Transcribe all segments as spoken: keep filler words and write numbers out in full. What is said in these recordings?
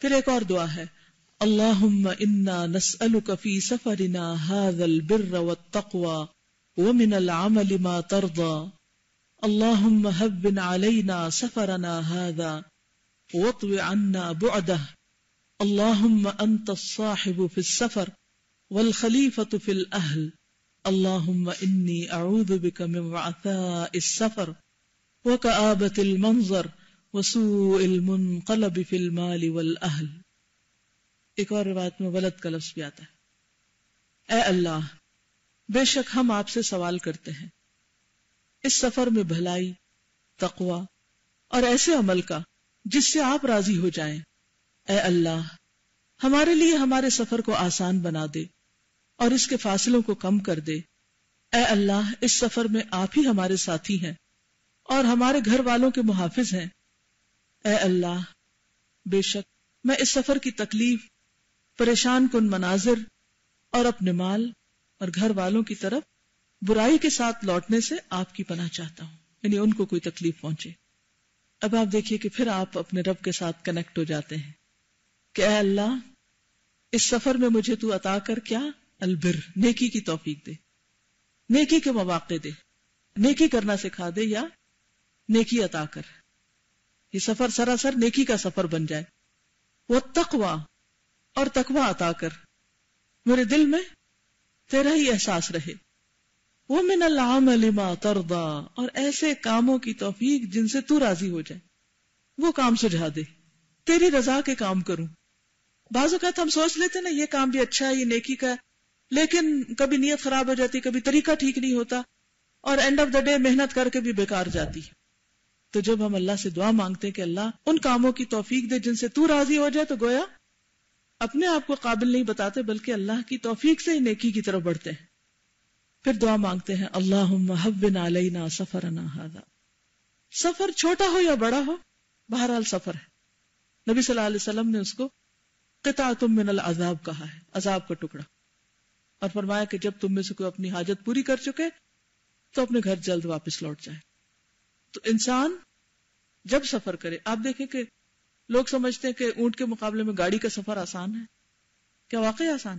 پھر ایک اور دعا ہے، اللہم انا نسألک فی سفرنا ھذا البر والتقوی ومن العمل ما ترضى اللہم ہون علینا سفرنا ھذا واطو عنا بعده اللہم انت الصاحب فی السفر والخلیفۃ فی الاہل اللہم انی اعوذ بک من وعثاء السفر وکآبۃ المنظر وسوء المنقلب فی المال والاہل۔ ایک اور روایت میں ولد کا لفظ بھی آتا ہے، اے اللہ بے شک ہم آپ سے سوال کرتے ہیں اس سفر میں بھلائی، تقوی اور ایسے عمل کا جس سے آپ راضی ہو جائیں۔ اے اللہ ہمارے لیے ہمارے سفر کو آسان بنا دے اور اس کے فاصلوں کو کم کر دے۔ اے اللہ اس سفر میں آپ ہی ہمارے ساتھی ہیں اور ہمارے گھر والوں کے محافظ ہیں۔ اے اللہ بے شک میں اس سفر کی تکلیف، پریشان کن مناظر اور اپنے مال اور گھر والوں کی طرف برائی کے ساتھ لوٹنے سے آپ کی پناہ چاہتا ہوں، یعنی ان کو کوئی تکلیف پہنچے۔ اب آپ دیکھیے کہ پھر آپ اپنے رب کے ساتھ کنیکٹ ہو جاتے ہیں کہ اے اللہ اس سفر میں مجھے تو عطا کر کیا؟ البر، نیکی کی توفیق دے، نیکی کے مواقع دے، نیکی کرنا سکھا دے یا نیکی عطا کر، یہ سفر سراسر نیکی کا سفر بن جائے۔ والتقوی، اور تقوی عطا کر، میرے دل میں تیرا ہی احساس رہے۔ ومن العمل ما ترضى، اور ایسے کاموں کی توفیق جن سے تو راضی ہو جائے، وہ کام سجھا دے، تیری رضا کے کام کروں۔ بعض اوقات ہم سوچ لیتے نا یہ کام بھی اچھا ہے، یہ نیکی کا ہے، لیکن کبھی نیت خراب ہو جاتی، کبھی طریقہ ٹھیک نہیں ہوتا، اور اینڈ آف دا ڈے محنت کر کے بھی بیکار جاتی۔ تو جب ہم اللہ سے دعا مانگتے ہیں کہ اللہ ان کاموں کی توفیق دے جن سے تو راضی ہو جائے، تو گویا اپنے آپ کو قابل نہیں بتاتے بلکہ اللہ کی توفیق سے ہی نیکی کی طرف بڑھتے ہیں۔ پھر دعا مانگتے ہیں اللہم ہون علینا سفرنا ھذا، سفر چھوٹا ہو یا بڑا ہو بہرحال سفر ہے۔ نبی صلی اللہ علیہ وسلم نے اس کو قطعۃ من العذاب کہا ہے، عذاب کا ٹکڑا، اور فرمایا کہ جب تم میں سے کوئی اپنی حاجت پوری کر چکے تو اپنے گھر جلد واپس لوٹ جائے۔ تو انسان جب سفر کرے، آپ دیکھیں کہ لوگ سمجھتے ہیں کہ اونٹ کے مقابلے میں گاڑی کا سفر آسان ہے، کیا واقعی آسان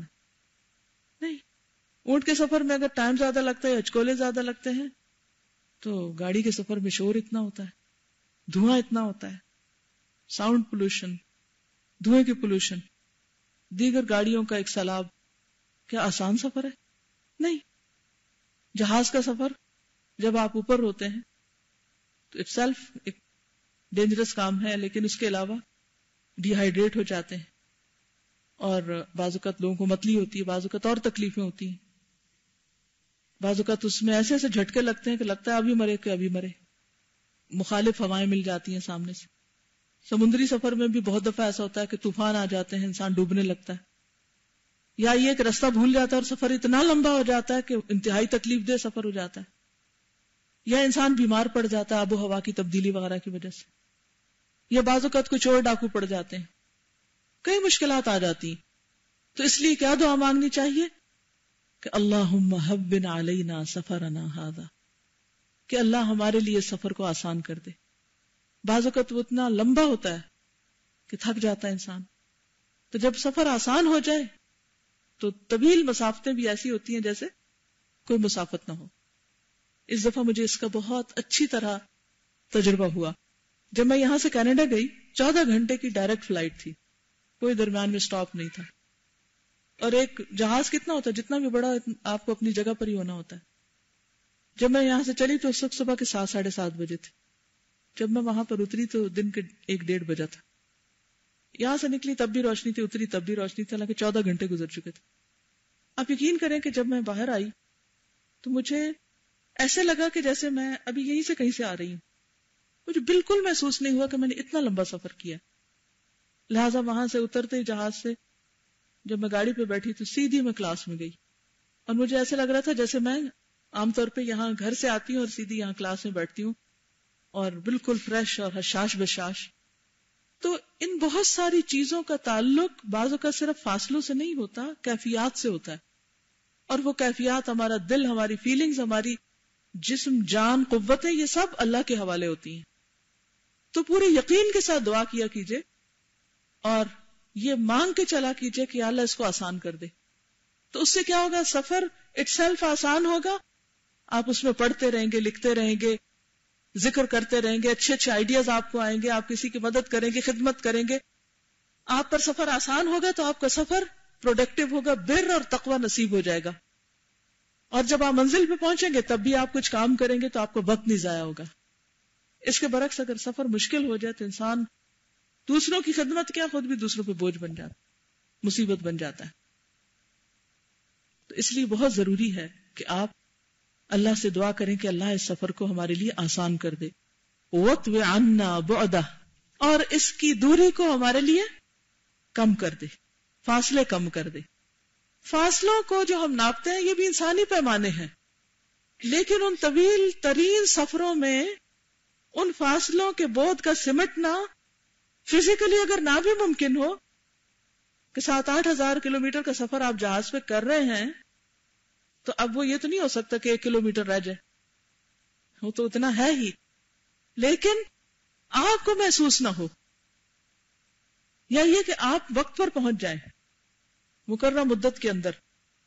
ہے؟ نہیں، اونٹ کے سفر میں اگر ٹائم زیادہ لگتا ہے، ہچکولے زیادہ لگتے ہیں، تو گاڑی کے سفر میں شور اتنا ہوتا ہے، دھواں اتنا ہوتا ہے، ساؤنڈ پولوشن، دھوئیں کی پولوشن، دیگر گاڑیوں کا ایک سیلاب۔ کیا آسان سفر ہے؟ نہیں۔ جہاز کا سفر جب آپ اوپر ہوتے ہیں تو اٹ سیلف ایک ڈینجرس کام ہے، لیکن اس کے علاوہ ڈی ہائیڈریٹ ہو جاتے ہیں، اور بعض اوقات لوگوں کو متلی ہوتی ہے، بعض اوقات اور تکلیفیں ہوتی ہیں، بعض اوقات اس میں ایسے ایسے جھٹکے لگتے ہیں کہ لگتا ہے ابھی مرے کہ ابھی مرے، مخالف ہوائیں مل جاتی ہیں سامنے سے۔ سمندری سفر میں بھی بہت دفعہ ایسا ہوتا ہے کہ طوفان آ جاتے ہیں، انسان ڈوبنے لگتا ہے، یا یہ کہ رستہ بھول جاتا ہے اور سفر اتنا لمبا ہو جاتا ہے کہ انتہائی تکلیف دہ سفر ہو جاتا ہے، یا انسان بیمار پڑ جاتا ہے آب و ہوا کی تبدیلی وغیرہ کی وجہ سے، یا بعض اوقات کوئی چور ڈاکو پڑ جاتے ہیں، کئی مشکلات آ جاتی ہیں۔ تو اس لیے کیا دعا مانگنی چاہیے کہ اللہم ہون علینا سفرنا ھذا، کہ اللہ ہمارے لیے سفر کو آسان کر دے۔ بعض اوقات وہ اتنا لمبا ہوتا ہے کہ تھک جاتا ہے انسان، تو جب سفر آسان ہو جائے تو طویل مسافتیں بھی ایسی ہوتی ہیں جیسے کوئی مسافت نہ ہو۔ اس دفعہ مجھے اس کا بہت اچھی طرح تجربہ ہوا۔ جب میں یہاں سے کینیڈا گئی، چودہ گھنٹے کی ڈائریکٹ فلائٹ تھی، کوئی درمیان میں سٹاپ نہیں تھا، اور ایک جہاز کتنا ہوتا ہے، جتنا بھی بڑا آپ کو اپنی جگہ پر ہی ہونا ہوتا ہے۔ جب میں یہاں سے چلی تو اس وقت صبح کے سات ساڑھے سات بجے تھے، جب میں وہاں پر اتری تو دن کے ایک ڈیڑھ بجا تھا۔ یہاں سے نکلی تب بھی روشنی تھی، اتری تب بھی روشنی تھی، حالانکہ چودہ گھنٹے گزر چکے تھے۔ آپ یقین کریں کہ جب میں باہر آئی تو مجھے ایسے لگا کہ جیسے میں ابھی یہیں سے کہیں سے آ رہی ہوں، مجھے بالکل محسوس نہیں ہوا کہ میں نے اتنا لمبا سفر کیا۔ لہٰذا وہاں سے اترتے جہاز سے جب میں گاڑی پہ بیٹھی تو سیدھی میں کلاس میں گئی، اور مجھے ایسے لگ رہا تھا جیسے میں عام طور پہ یہاں گھر سے آتی ہوں اور سیدھی یہاں کلاس میں بیٹھتی ہوں، اور بالکل فریش اور حشاش بشاش۔ تو ان بہت ساری چیزوں کا تعلق بعضوں کا صرف فاصلوں سے نہیں ہوتا، کیفیات سے ہوتا ہے، اور وہ کیفیات ہمارا دل، ہماری فیلنگز، ہماری جسم، جان، قوتیں، یہ سب اللہ کے حوالے ہوتی ہیں۔ تو پورے یقین کے ساتھ دعا کیا کیجئے، اور یہ مانگ کے چلا کیجئے کہ یا اللہ اس کو آسان کر دے. تو اس سے کیا ہوگا؟ سفر اٹ سیلف آسان ہوگا. آپ اس میں پڑھتے رہیں گے، لکھتے رہیں گے، ذکر کرتے رہیں گے، اچھے اچھے آئیڈیاز آپ کو آئیں گے، آپ کسی کی مدد کریں گے، خدمت کریں گے. آپ پر سفر آسان ہوگا تو آپ کا سفر پروڈکٹیو ہوگا، بر اور تقوی نصیب ہو جائے گا. اور جب آپ منزل پہ پہنچیں گے تب بھی آپ کچھ کام کریں گے تو آپ کو وقت نہیں ضائع ہوگا. اس کے برعکس اگر سفر مشکل ہو جائے تو انسان دوسروں کی خدمت کیا خود بھی دوسروں پہ بوجھ بن جاتا، مصیبت بن جاتا ہے. تو اس لیے بہت ضروری ہے کہ آپ اللہ سے دعا کریں کہ اللہ اس سفر کو ہمارے لیے آسان کر دے. وَاطْوِ عَنَّا بُعْدَهُ، اور اس کی دوری کو ہمارے لیے کم کر دے، فاصلے کم کر دے. فاصلوں کو جو ہم ناپتے ہیں یہ بھی انسانی پیمانے ہیں، لیکن ان طویل ترین سفروں میں ان فاصلوں کے بودھ کا سمٹنا فزیکلی اگر نہ بھی ممکن ہو کہ سات آٹھ ہزار کلو میٹر کا سفر آپ جہاز پہ کر رہے ہیں تو اب وہ یہ تو نہیں ہو سکتا کہ ایک کلو میٹر رہ جائے، وہ تو اتنا ہے ہی، لیکن آپ کو محسوس نہ ہو، یا یہ کہ آپ وقت پر پہنچ جائیں مقررہ مدت کے اندر.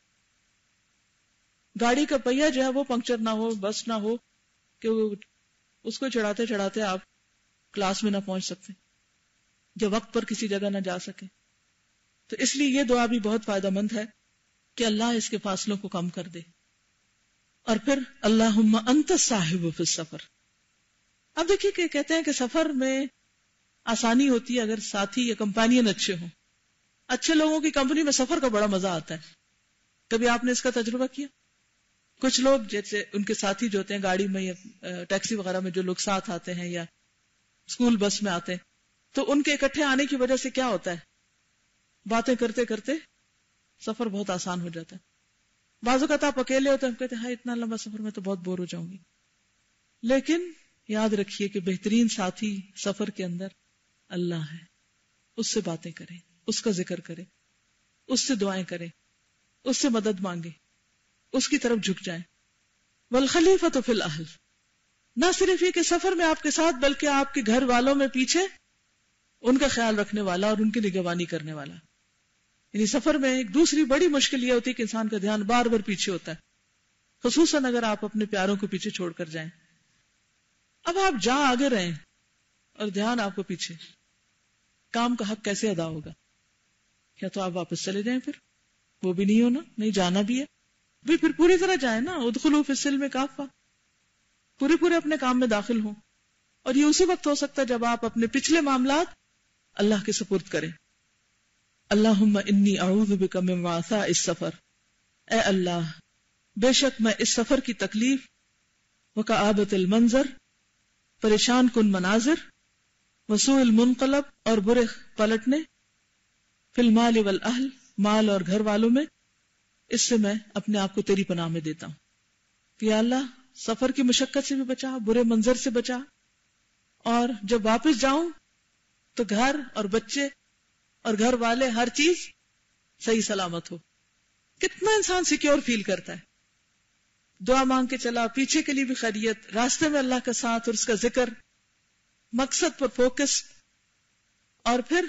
گاڑی کا پہیہ جو ہے وہ پنکچر نہ ہو، بس نہ ہو کہ وہ اس کو چڑھاتے چڑھاتے آپ کلاس میں نہ پہنچ سکتے یا وقت پر کسی جگہ نہ جا سکے. تو اس لیے یہ دعا بھی بہت فائدہ مند ہے کہ اللہ اس کے فاصلوں کو کم کر دے. اور پھر اللہم انت الصاحب فی السفر. اب دیکھیے کہ کہتے ہیں کہ سفر میں آسانی ہوتی ہے اگر ساتھی یا کمپینین اچھے ہوں. اچھے لوگوں کی کمپنی میں سفر کا بڑا مزہ آتا ہے. کبھی آپ نے اس کا تجربہ کیا؟ کچھ لوگ جیسے ان کے ساتھی جو ہوتے ہیں گاڑی میں یا ٹیکسی وغیرہ میں جو لوگ ساتھ آتے ہیں یا اسکول بس میں آتے ہیں تو ان کے اکٹھے آنے کی وجہ سے کیا ہوتا ہے، باتیں کرتے کرتے سفر بہت آسان ہو جاتا ہے. بعض اوقات آپ اکیلے ہوتے ہیں، ہم کہتے ہیں ہاں اتنا لمبا سفر میں تو بہت بور ہو جاؤں گی. لیکن یاد رکھیے کہ بہترین ساتھی سفر کے اندر اللہ ہے. اس سے باتیں کریں، اس کا ذکر کریں، اس سے دعائیں کریں، اس سے مدد مانگیں، اس کی طرف جھک جائیں. والخلیفۃ فی الاہل، نہ صرف یہ کہ سفر میں آپ کے ساتھ بلکہ آپ کے گھر والوں میں پیچھے ان کا خیال رکھنے والا اور ان کی نگہبانی کرنے والا. یعنی سفر میں ایک دوسری بڑی مشکل یہ ہوتی ہے کہ انسان کا دھیان بار بار پیچھے ہوتا ہے، خصوصاً اگر آپ اپنے پیاروں کو پیچھے چھوڑ کر جائیں. اب آپ جا آگے رہیں اور دھیان آپ کو پیچھے، کام کا حق کیسے ادا ہوگا؟ کیا تو آپ واپس چلے جائیں؟ پھر وہ بھی نہیں ہونا، نہیں جانا بھی ہے بھی پھر پوری طرح جائیں نا. ادخلوا فی السلم کافہ، پورے پورے اپنے کام میں داخل ہوں. اور یہ اسی وقت ہو سکتا ہے جب آپ اپنے پچھلے معاملات اللہ کے سپرد کریں. اللہم انی اعوذ بک من وعثاء السفر، اے اللہ بے شک میں اس سفر کی تکلیف، وکآبۃ المنظر پریشان کن مناظر، وسوء المنقلب اور برے پلٹنے، فی المال والاہل مال اور گھر والوں میں، اس سے میں اپنے آپ کو تیری پناہ میں دیتا ہوں. یا اللہ سفر کی مشقت سے بھی بچا، برے منظر سے بچا، اور جب واپس جاؤں تو گھر اور بچے اور گھر والے ہر چیز صحیح سلامت ہو. کتنا انسان سیکیور فیل کرتا ہے. دعا مانگ کے چلا، پیچھے کے لیے بھی خیریت، راستے میں اللہ کا ساتھ اور اس کا ذکر، مقصد پر فوکس، اور پھر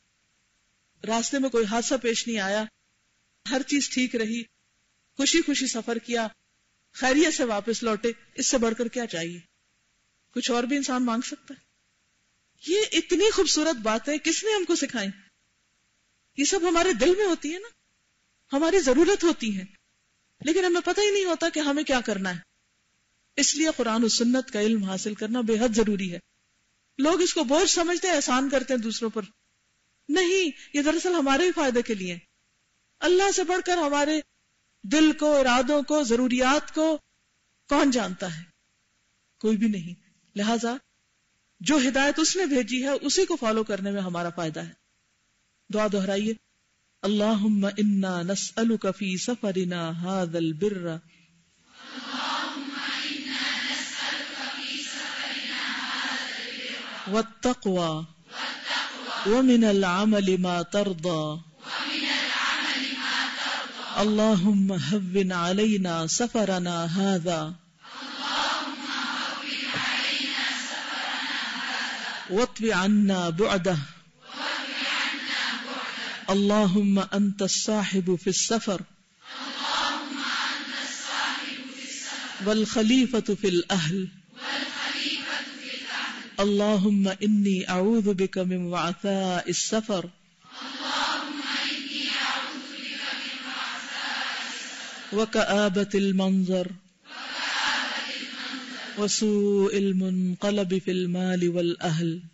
راستے میں کوئی حادثہ پیش نہیں آیا، ہر چیز ٹھیک رہی، خوشی خوشی سفر کیا، خیریت سے واپس لوٹے. اس سے بڑھ کر کیا چاہیے؟ کچھ اور بھی انسان مانگ سکتا ہے؟ یہ اتنی خوبصورت باتیں کس نے ہم کو سکھائیں؟ یہ سب ہمارے دل میں ہوتی ہے نا، ہماری ضرورت ہوتی ہے، لیکن ہمیں پتہ ہی نہیں ہوتا کہ ہمیں کیا کرنا ہے. اس لیے قرآن و سنت کا علم حاصل کرنا بے حد ضروری ہے. لوگ اس کو بوجھ سمجھتے ہیں، احسان کرتے ہیں دوسروں پر. نہیں، یہ دراصل ہمارے ہی فائدے کے لیے. اللہ سے بڑھ کر ہمارے دل کو، ارادوں کو، ضروریات کو کون جانتا ہے؟ کوئی بھی نہیں. لہذا جو ہدایت اس نے بھیجی ہے اسی کو فالو کرنے میں ہمارا فائدہ ہے. دعا دہرائیے، اللہم انا نسألک فی سفرنا ھذا البر والتقوى ومن العمل ما ترضى اللہم ہون علینا سفرنا ھذا واطوِ عنا بعدہ اللهم أنت الصاحب في السفر والخليفة في الأهل اللهم إني أعوذ بك من وعثاء السفر وكآبة المنظر وسوء المنقلب في المال والأهل